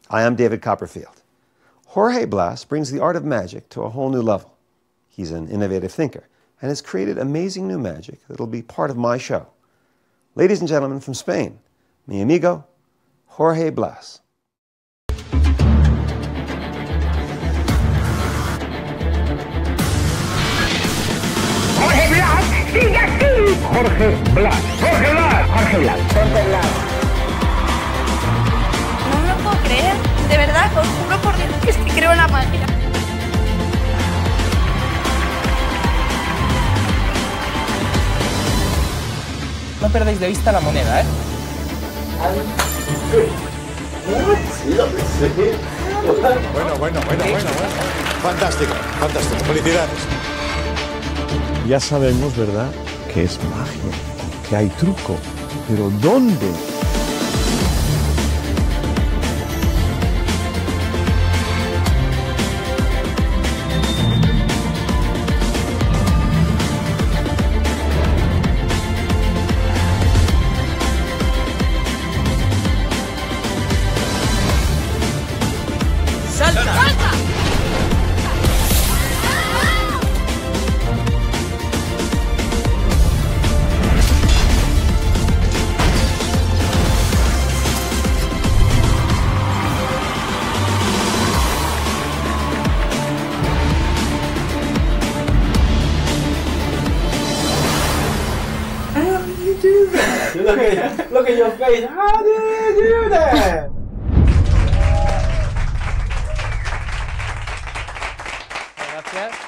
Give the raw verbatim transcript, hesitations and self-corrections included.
Hi, I'm David Copperfield. Jorge Blas brings the art of magic to a whole new level. He's an innovative thinker and has created amazing new magic that'll be part of my show. Ladies and gentlemen from Spain, mi amigo, Jorge Blas. Jorge Blas, sigue así. Jorge Blas, Jorge Blas, Jorge Blas, Jorge Blas. No me lo puedo creer, de verdad, os juro por Dios que es que creo en la magia. No perdáis de vista la moneda, ¿eh? Bueno, bueno, bueno, bueno, bueno. Fantástico, fantástico. Felicidades. Ya sabemos, ¿verdad?, que es magia, que hay truco. ¿Pero dónde? ¡Salta! ¡Salta! How do you do that? Look at, look at your face. How do you do that? Gracias.